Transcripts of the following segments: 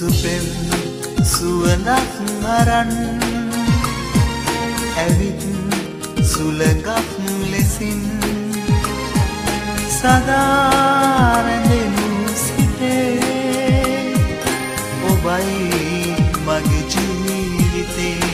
Supem suwadak aran ඇවිත් සුලගක් ලෙසින් සදා රැඳෙනු සිතේ ඔබයි මගේ ජීවිතේ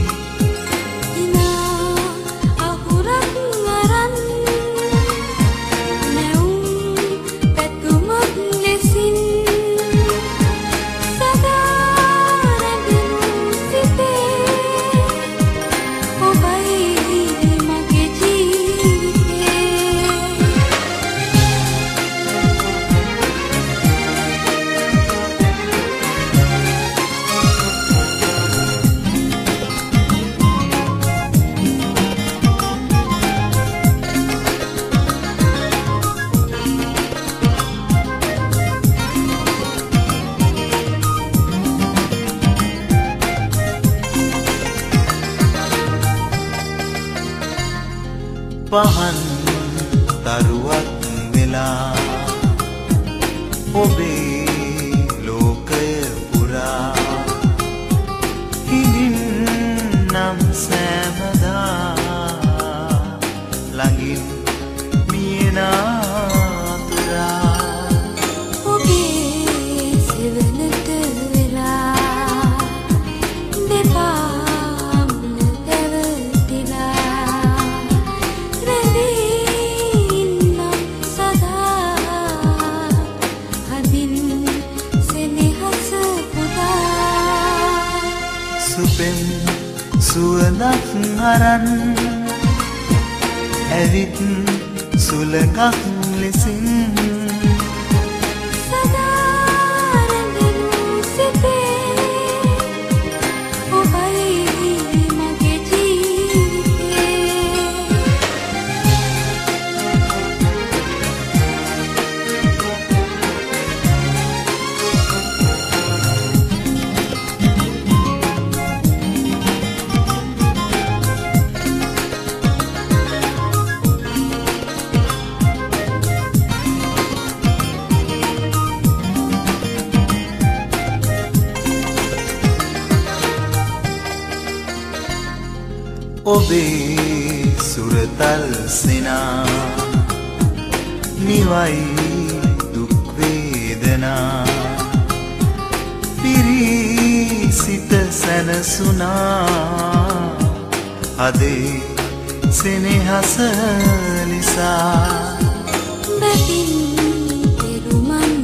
පහන් තරුවක් වෙලා ඔබේ ලෝකය පුරා හිඳින්නම් සෑමදා ළඟින් මියනාතුරා ඔබේ සෙවනට වෙලා දෙපා Supem suwadak aran ඇවිත් සුලගක් ලෙසින් සදා රැඳෙනු සිතේ ඔබයි මගේ ජීවිතේ ඔබේ සුරතල් සිනා නිවයි දුක් වේදනා පිරී සිත සැනසුනා අදේ සෙනෙහස නිසා බැතින් පෙරුමන්